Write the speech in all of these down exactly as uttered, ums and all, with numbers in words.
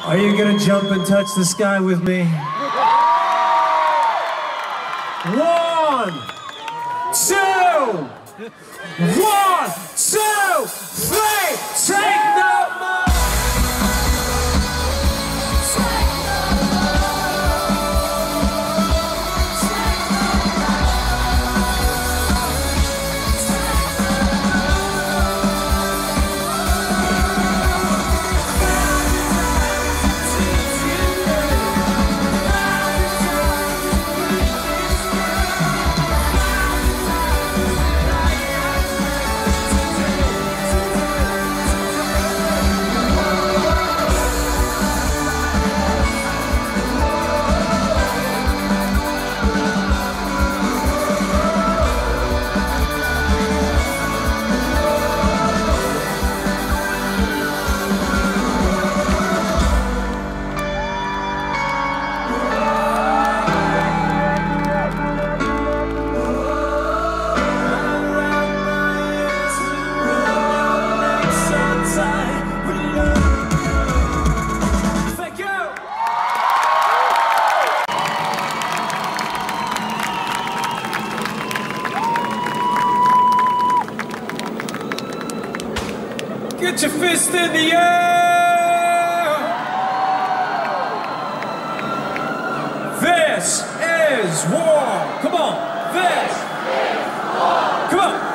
Are you gonna jump and touch the sky with me? One, two, one, two, three, take no more! Get your fist in the air! This is war! Come on! This is war! Come on!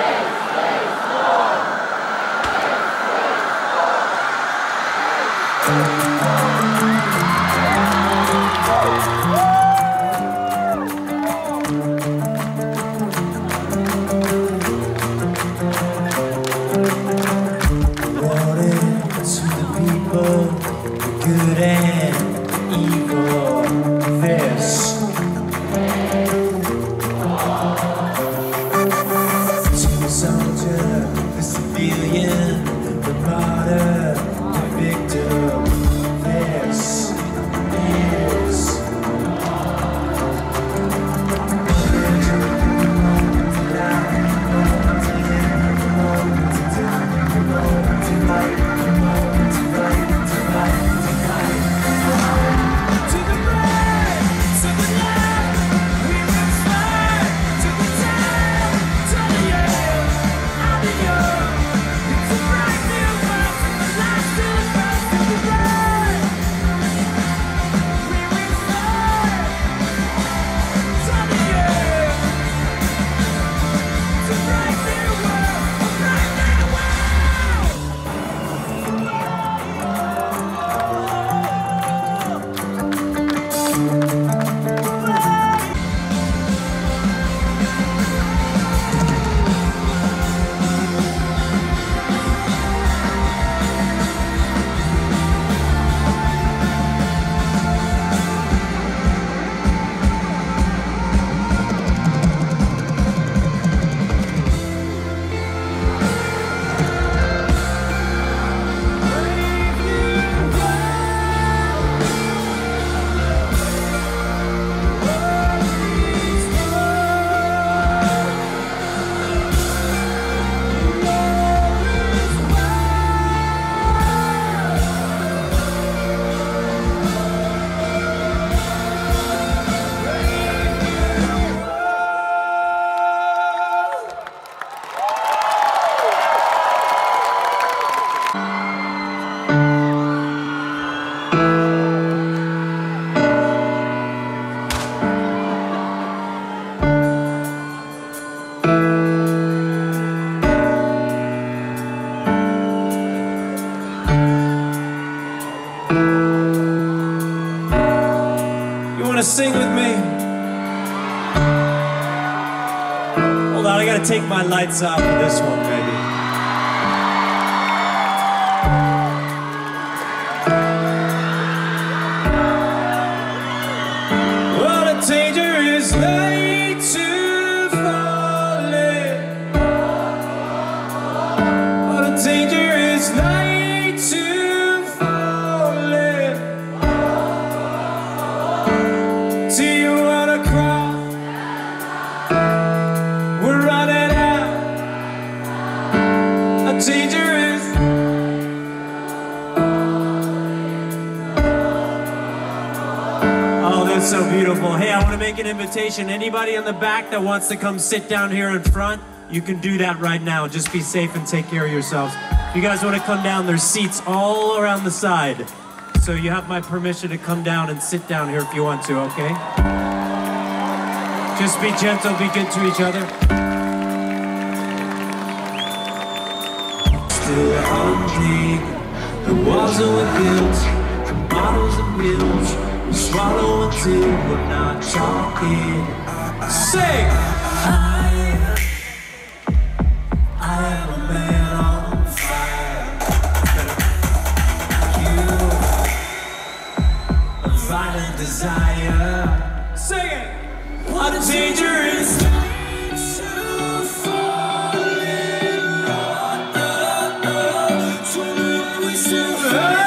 Good and evil, this to the soldier, the civilian, the martyr, the victim, this is sing with me? Hold on, I gotta take my lights off for this one, baby. Well, the danger is late to falling. Well, the danger is late to falling. Do you wanna cry? We're running out. So beautiful. Hey, I want to make an invitation. Anybody in the back that wants to come sit down here in front, you can do that right now. Just be safe and take care of yourselves. If you guys want to come down, there's seats all around the side. So you have my permission to come down and sit down here if you want to, okay? Just be gentle, be good to each other. Still haunting, the walls that were built, the models and wheels. We swallow until we're not talking. Sing! I, I am a man on fire. You, a violent desire. Sing it! What a dangerous thing to fall in love. So we survive.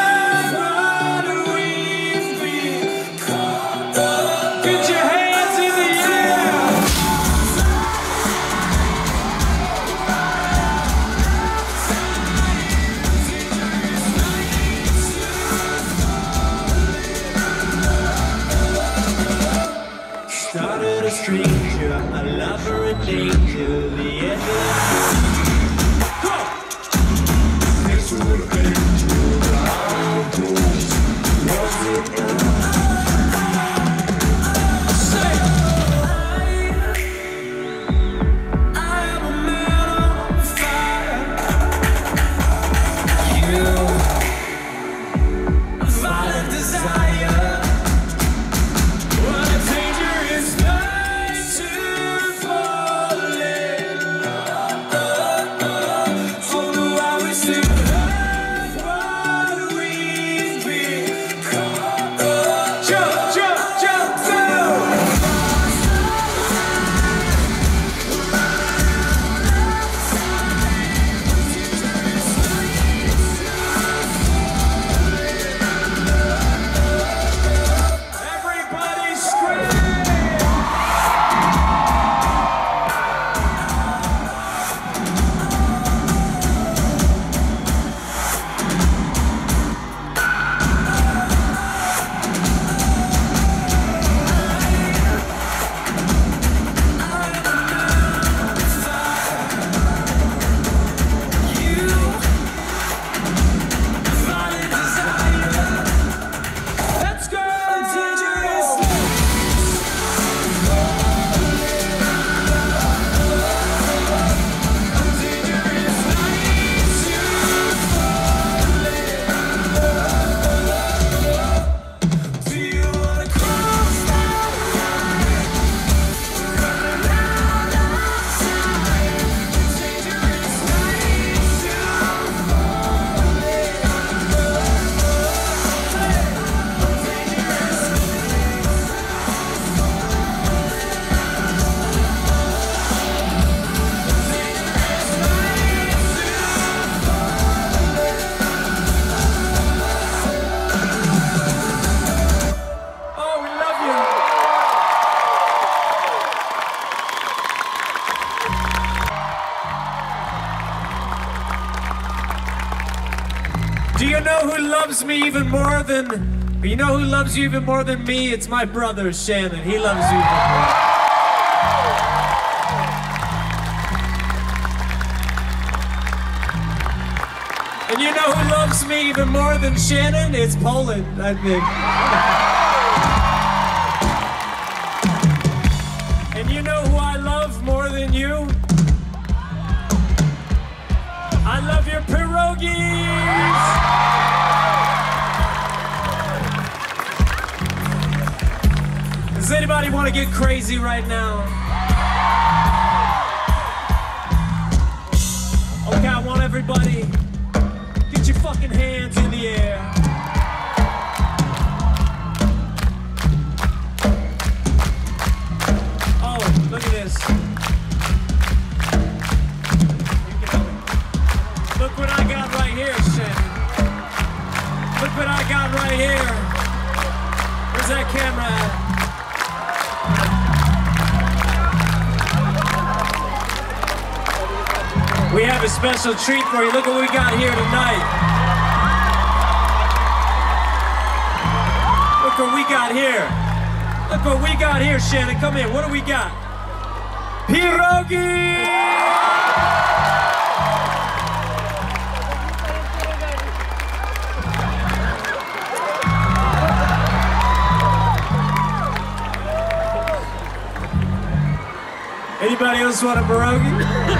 Started a stranger, a lover in danger, the end of the Thanks for the danger, our goals. Was it Say, I, I am a man on fire. You, a violent desire. Do you know who loves me even more than... You know who loves you even more than me? It's my brother, Shannon. He loves you even more. And you know who loves me even more than Shannon? It's Poland, I think. And you know who I love more than you? I love your pierogies! Does anybody want to get crazy right now? Okay, I want everybody, get your fucking hands in the air. Oh, look at this. Look what I got right here, Shannon. Look what I got right here. Where's that camera at? We have a special treat for you. Look what we got here tonight. Look what we got here. Look what we got here, Shannon. Come here. What do we got? Pierogi! Anybody else want a pierogi?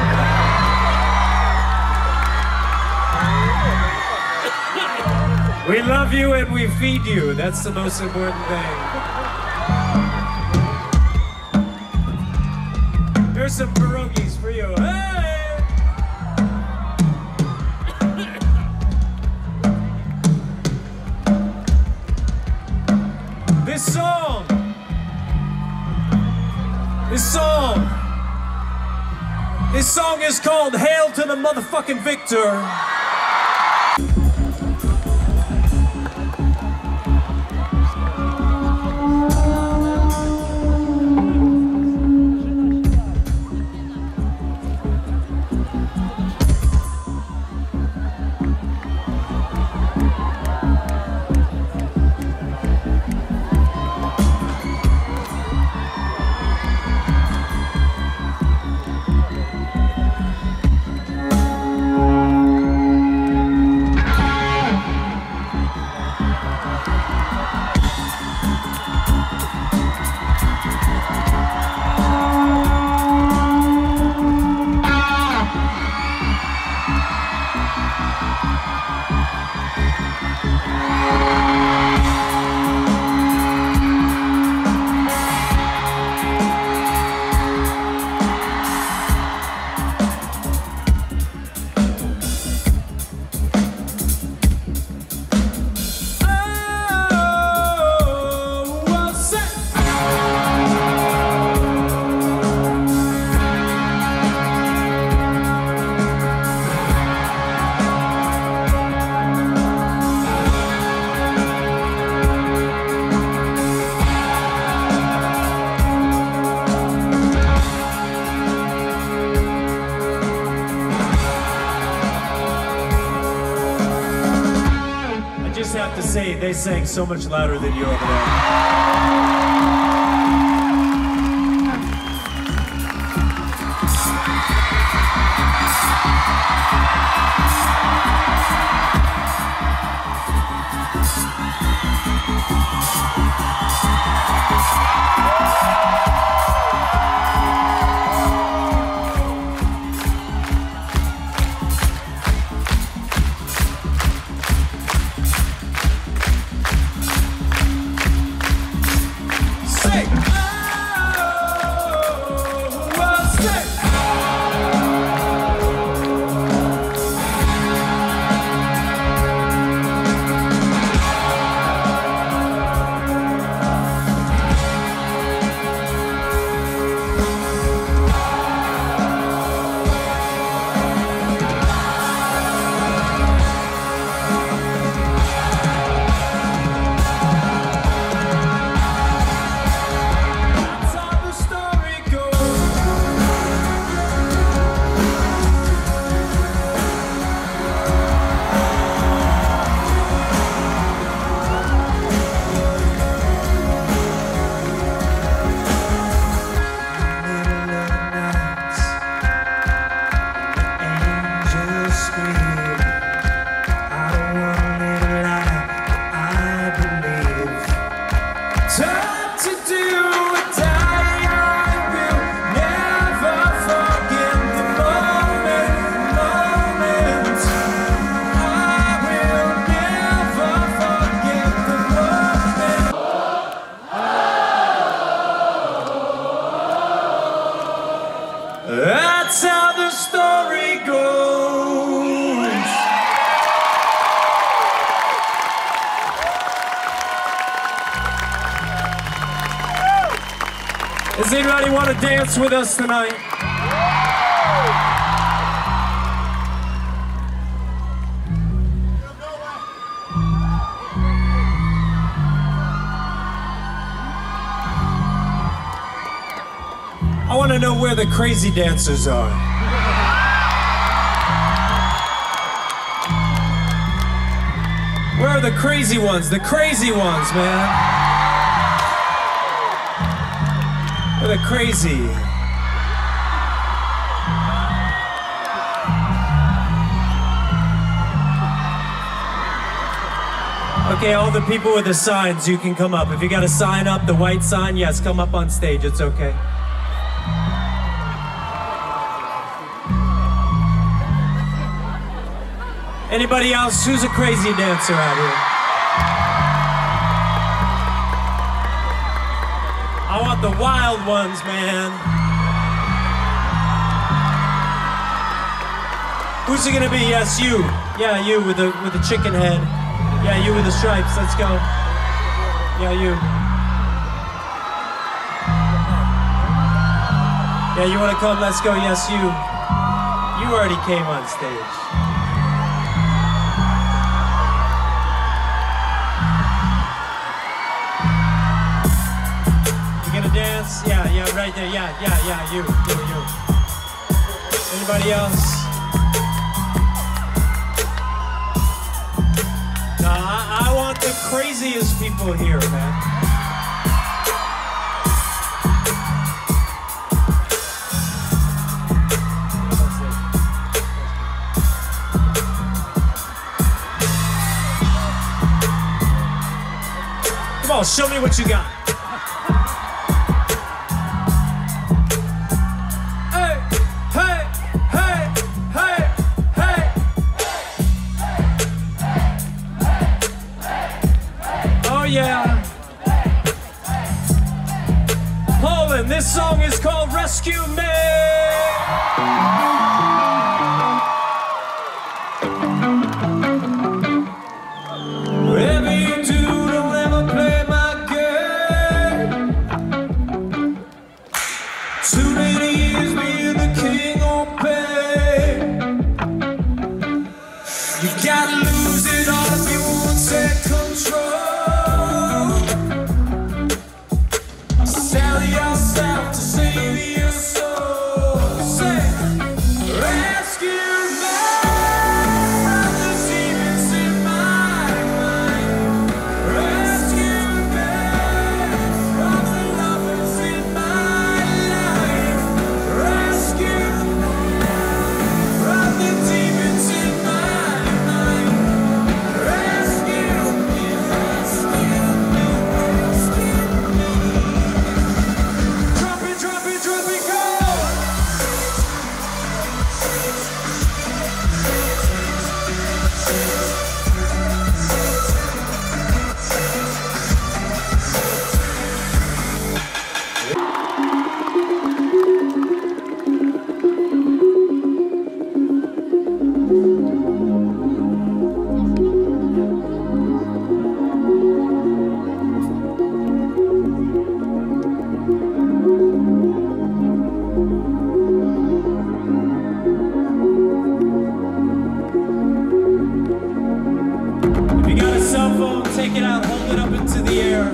We love you and we feed you. That's the most important thing. Here's some pierogies for you. Hey! This song, this song, this song is called Hail to the Motherfucking Victor. To say they sang so much louder than you over there. That's how the story goes. Does anybody want to dance with us tonight? I want to know where the crazy dancers are. Where are the crazy ones? The crazy ones, man. With a crazy. Okay, all the people with the signs, you can come up. If you got a sign up, the white sign, yes, come up on stage, it's okay. Anybody else? Who's a crazy dancer out here? I want the wild ones, man. Who's it gonna be? Yes, you. Yeah, you with the with the chicken head. Yeah, you with the stripes. Let's go. Yeah, you. Yeah, you wanna come? Let's go. Yes, you. You already came on stage. Dance? Yeah, yeah, right there. Yeah, yeah, yeah, you, you, you. Anybody else? No, I, I want the craziest people here, man. Come on, show me what you got. Yeah. Poland, this song is called Rescue Me. Whatever you do, don't ever play my game. Too many years being the king on pain. You gotta lose it all if you want to take control. Sell yourself to save your soul. Say, rescue me from the demons in my mind. Rescue me from the lovers in my life. Rescue me from the demons in my mind. Rescue me, rescue me, rescue me. Drop it, drop it, drop it, go! If you got a cell phone, take it out, hold it up into the air.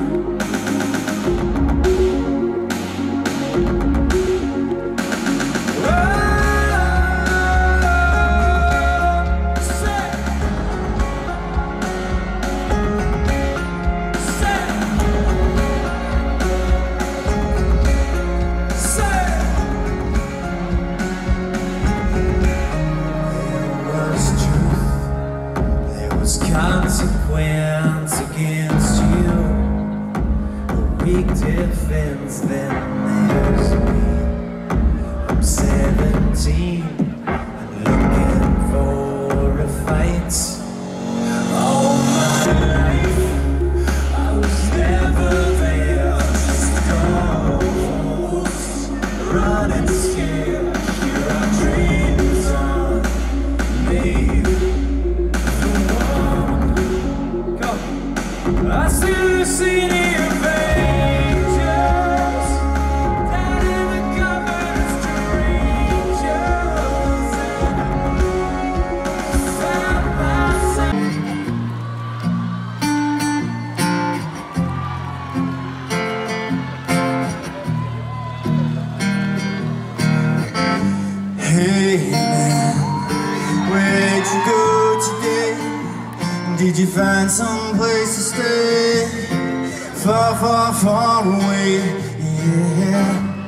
Consequence against you, a weak defense, then there's me. I'm seventeen and looking for a fight. All my life I was never there, just ghosts running scared. Here are dreams on me. I see the city of angels down in the covers, strangers side by side. Hey man, where'd you go today? Did you find some place to stay? Far, far, far away, yeah.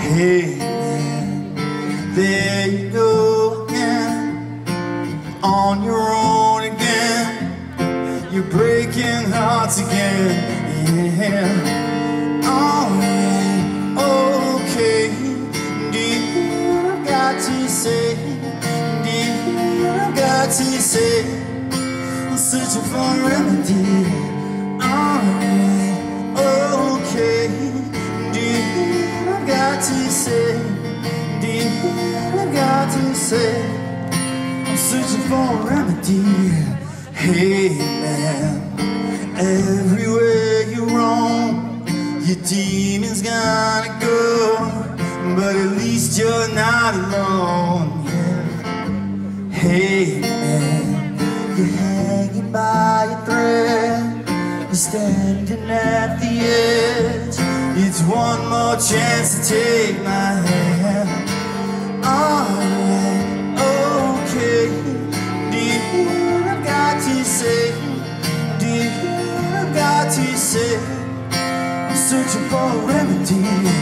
Hey man, there you go again, on your own again. You're breaking hearts again, yeah. Alright, okay, dear, I've got to say, dear, I've got to say, I'm searching for a remedy. Alright, okay, dear, I've got to say, dear, I've got to say, I'm searching for a remedy. Hey man, everywhere you roam, your demon's gonna go, but at least you're not alone, yeah. Hey man, you're hanging by a thread, you're standing at the edge. It's one more chance to take my hand. Alright, okay, dear, I've got to say, dear, I've got to say, I'm searching for a remedy.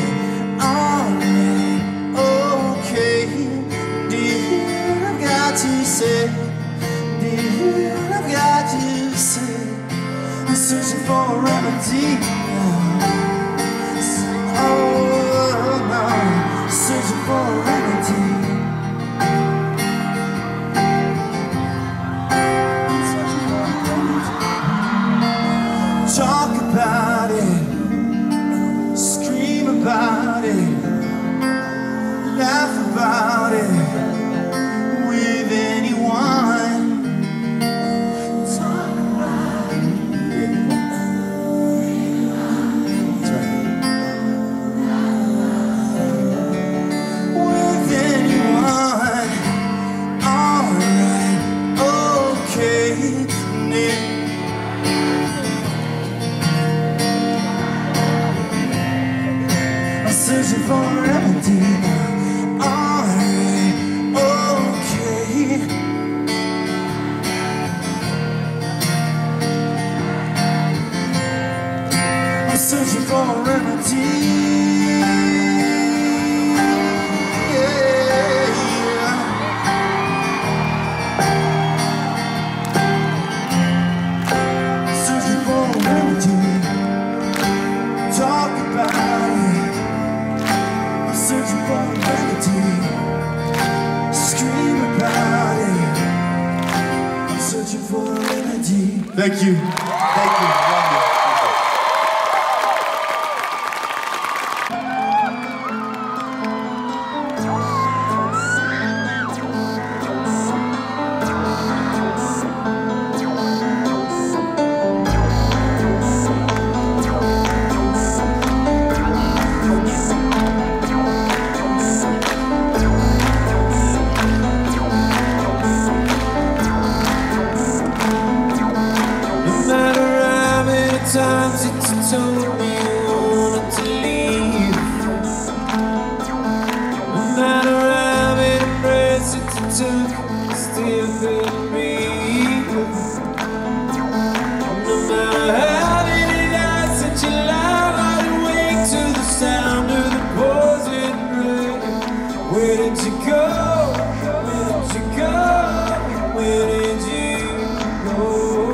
Alright, okay, dear, I've got to say, dear, I've got to say, I'm searching for a remedy. Oh no, searching for a remedy. Talk about it, scream about it, laugh about it with anyone. Talk about it. That's right. With anyone. Alright, okay. Searching for a remedy. Alright, okay. I'm searching for a remedy. Yeah. Searching for a remedy. Talk about it. Searching for a remedy. Scream about it. I'm searching for a remedy. Thank you. Thank you. Love you. Times that you told me you wanted to leave. No matter how many breaths that you took, you still couldn't breathe. No matter how many nights that you lied wide awake to the sound of the pouring rain. Where did you go? Where did you go? Where did you go?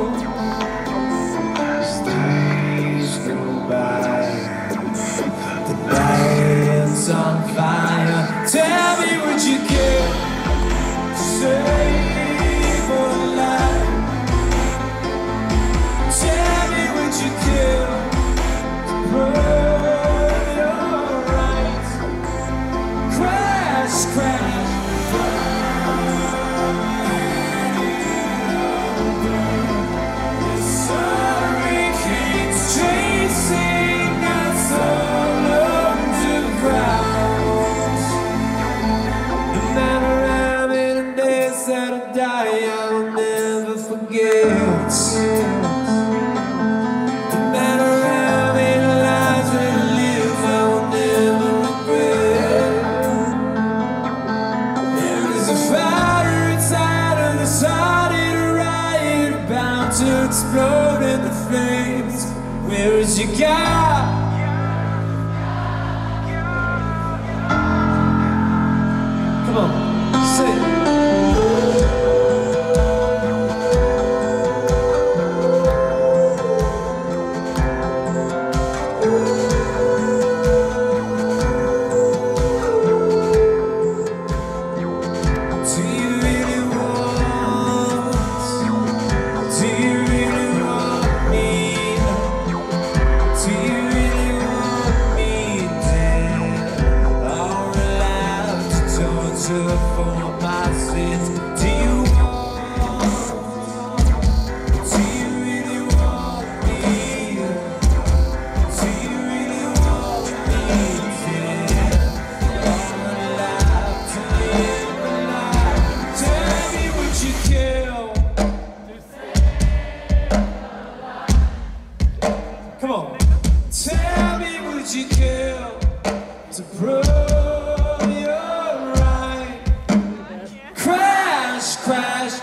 On fire. Tell me, would you care to save or lie? Tell me, would you care to burn your right? Crash, crash, the hurricanes chasing us all over the ground. That I die, I'll never forget. No matter how many lives we live, I will never regret. There is a fire inside of this heart, a riot bound to explode in the flames. Where is your God? Come on. Tell me, would you kill to prove you're right? Crash, crash.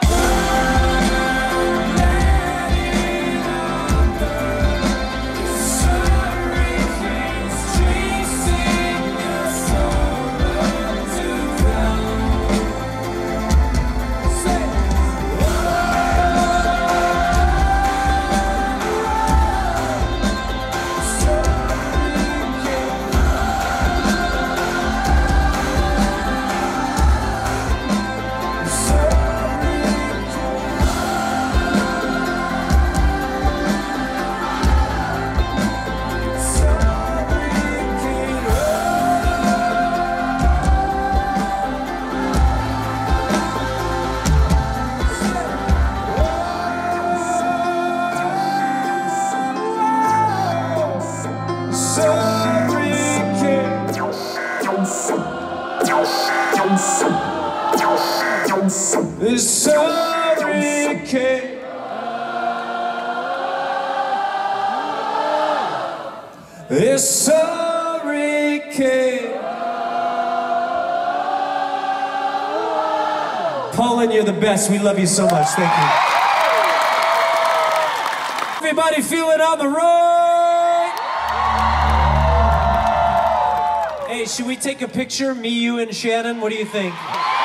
It's sorry, kid. It's sorry, kid. Paulin, you're the best. We love you so much. Thank you. Everybody feeling on the road? Hey, should we take a picture? Me, you, and Shannon? What do you think?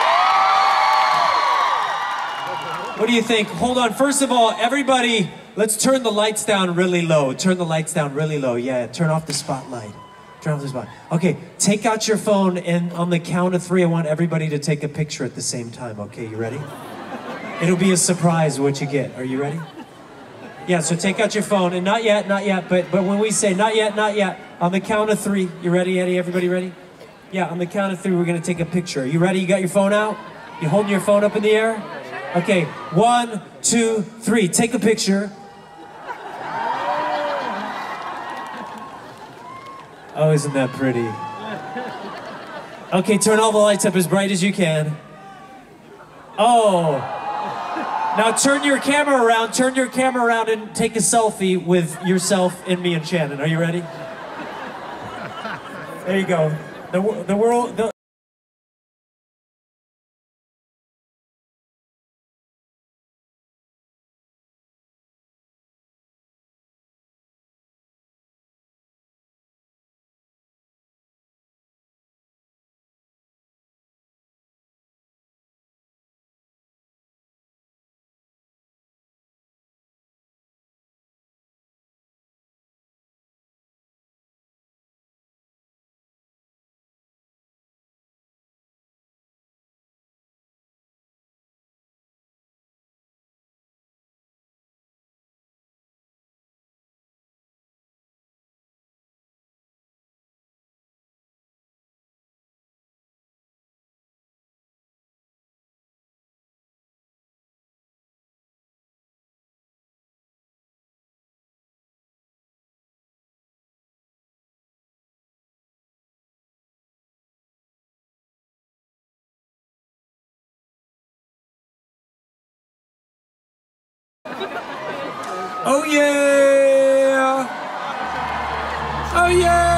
What do you think? Hold on. First of all, everybody, let's turn the lights down really low. Turn the lights down really low. Yeah, turn off the spotlight. Turn off the spotlight. Okay, take out your phone, and on the count of three, I want everybody to take a picture at the same time. Okay, you ready? It'll be a surprise what you get. Are you ready? Yeah, so take out your phone, and not yet, not yet, but, but when we say not yet, not yet, on the count of three, you ready, Eddie? Everybody ready? Yeah, on the count of three, we're gonna take a picture. You ready? You got your phone out? You holding your phone up in the air? Okay, one, two, three. Take a picture. Oh, isn't that pretty? Okay, turn all the lights up as bright as you can. Oh. Now turn your camera around, turn your camera around and take a selfie with yourself and me and Shannon. Are you ready? There you go. The, the world... The Oh yeah! Oh yeah!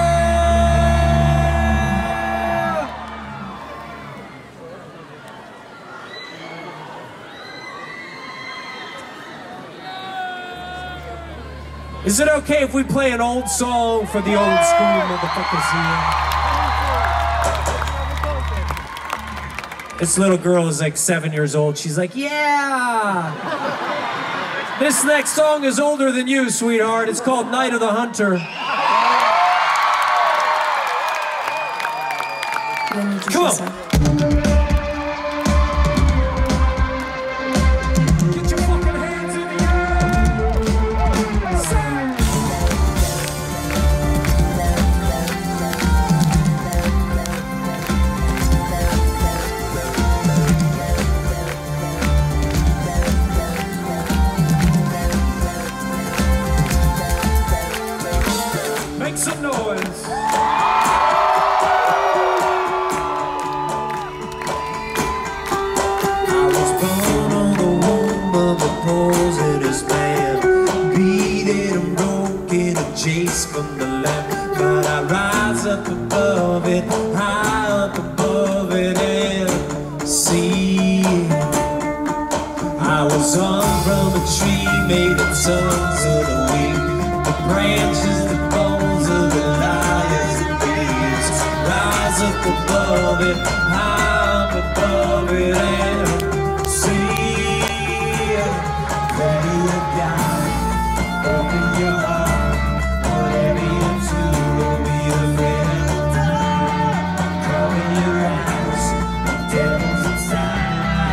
Is it okay if we play an old song for the old school motherfuckers here? This little girl is like seven years old. She's like, yeah! This next song is older than you, sweetheart. It's called Night of the Hunter. Come on. Get your fucking hands in the Make some noise. I was born on the womb of a poisonous man, beaten and broken chase from the land, but I rise up above it, high up above it and see. I was hung from a tree made of sons of the weak, the branches, the bones of the lions and thieves. Rise up above it, high up above it and see. Ready to die, open your heart, whatever you do, don't be afraid to die. Cover your eyes, the devil's inside.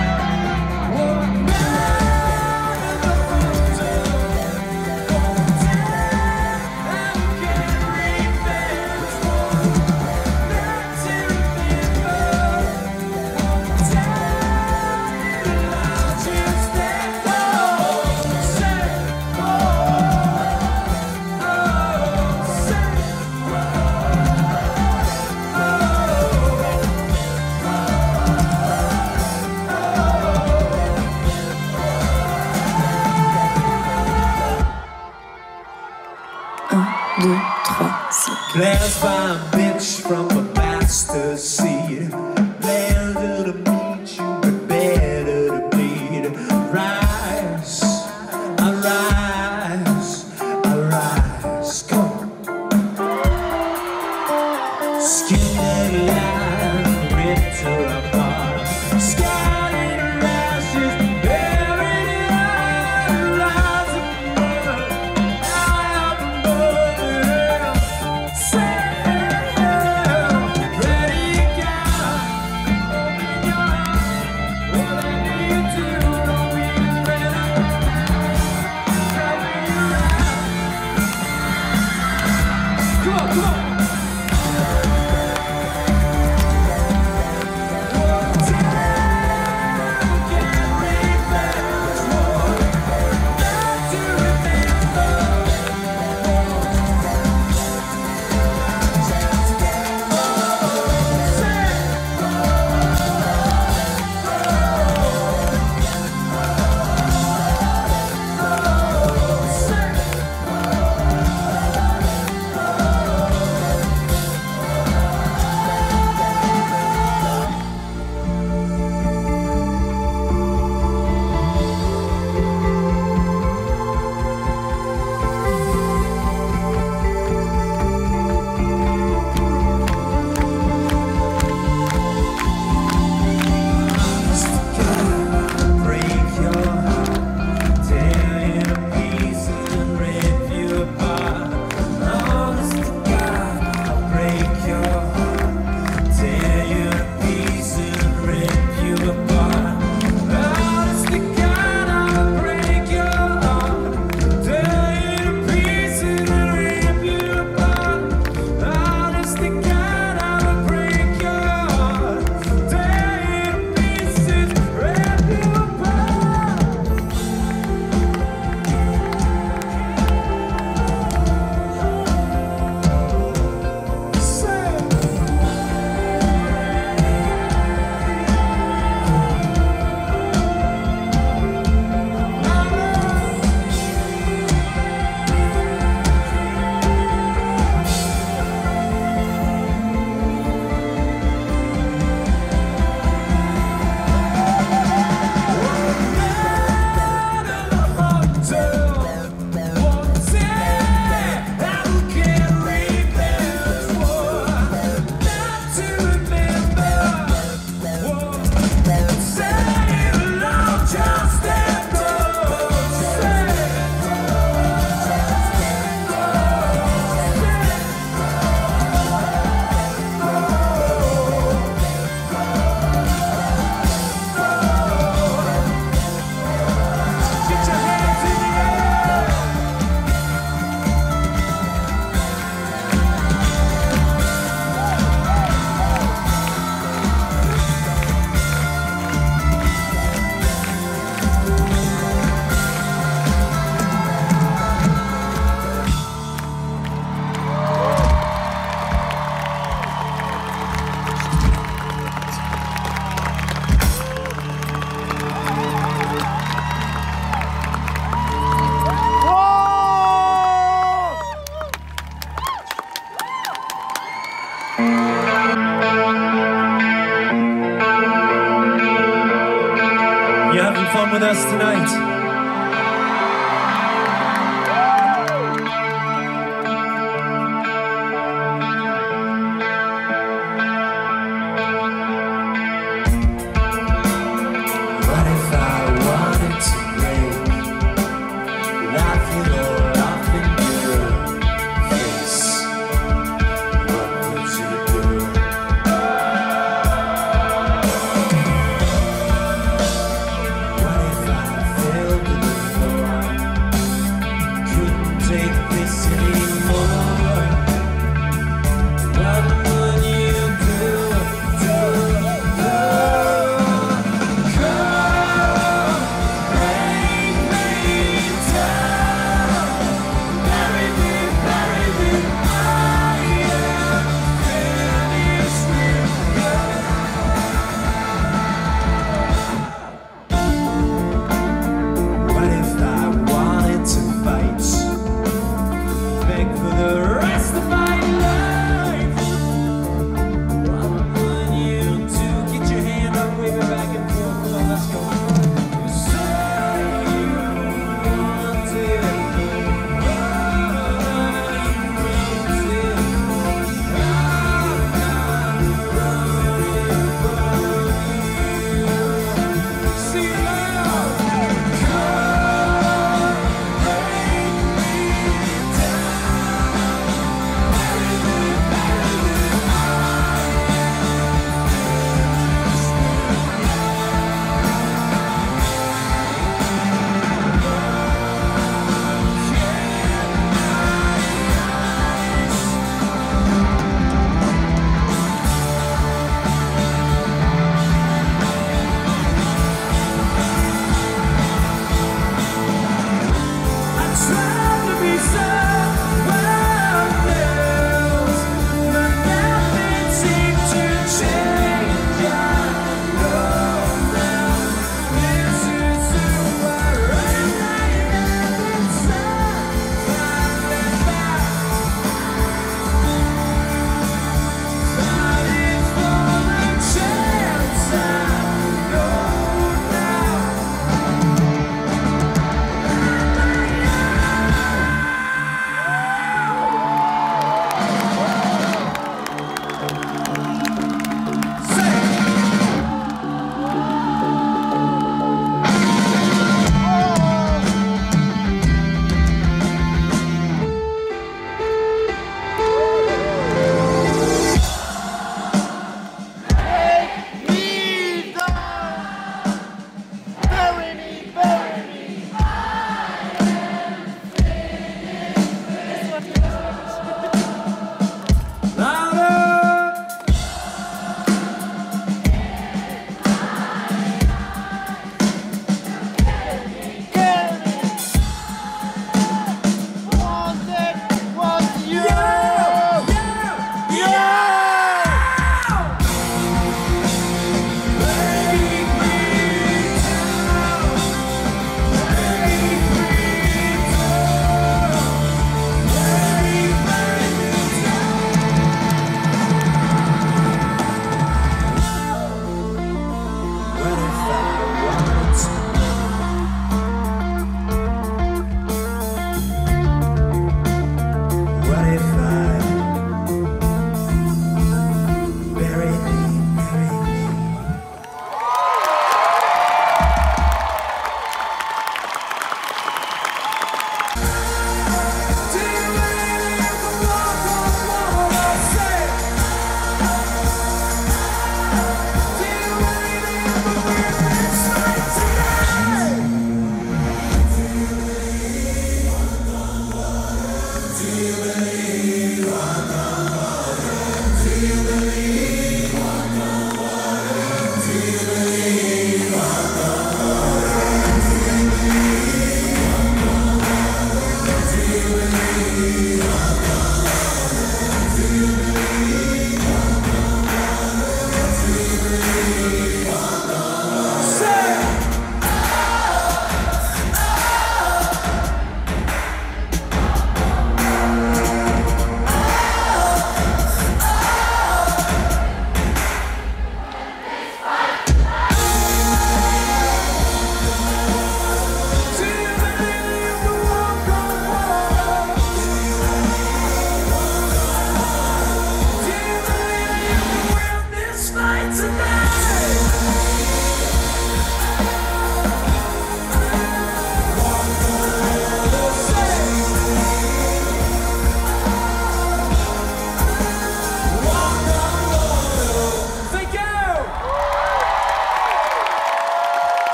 Blessed by a bitch from a bastard seed, better to meet you, but better to bleed. Rise, I rise, I rise, come on. Skinned alive, ripped her apart, scattered in ashes, buried in iron. Rise above, high up above it. us tonight. What if I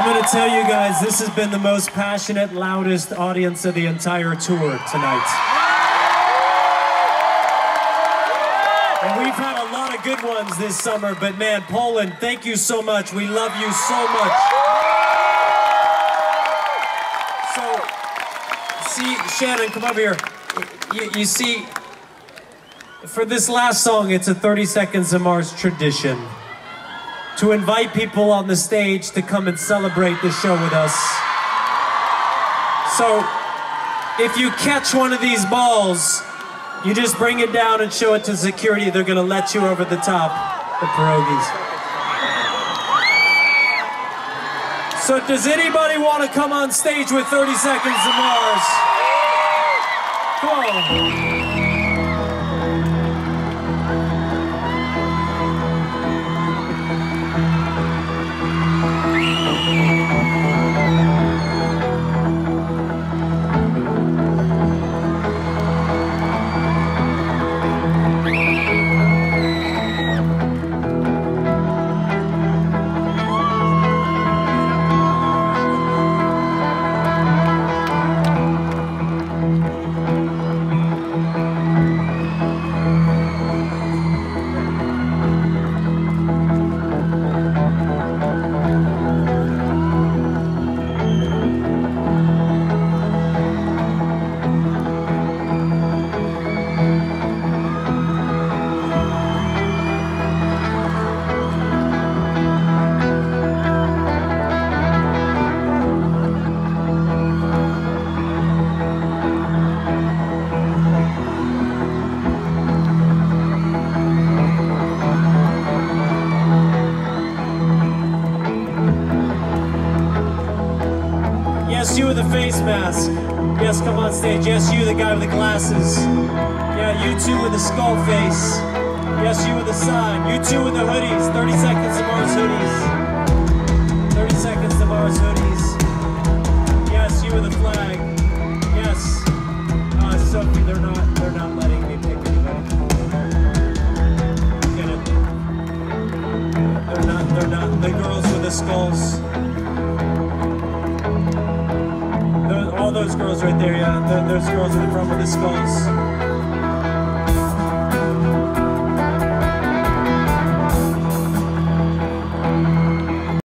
I'm gonna tell you guys, this has been the most passionate, loudest audience of the entire tour tonight. And we've had a lot of good ones this summer, but man, Poland, thank you so much. We love you so much. So, see, Shannon, come over here. You, you see, for this last song, it's a thirty Seconds to Mars tradition to invite people on the stage to come and celebrate the show with us. So, if you catch one of these balls, you just bring it down and show it to security. They're gonna let you over the top, the pierogies. So does anybody want to come on stage with thirty Seconds to Mars? Come on. Yes, you with the face mask. Yes, come on stage. Yes, you, the guy with the glasses. Yeah, you two with the skull face. Yes, you with the sign. You two with the hoodies. thirty Seconds to Mars hoodies. thirty Seconds to Mars hoodies. Yes, you with the flag. Yes. Uh, Sophie, they're not, they're not letting me pick anybody. Get it? They're not, they're not. The girls with the skulls. All those girls right there, yeah. Those girls in the front with the skulls.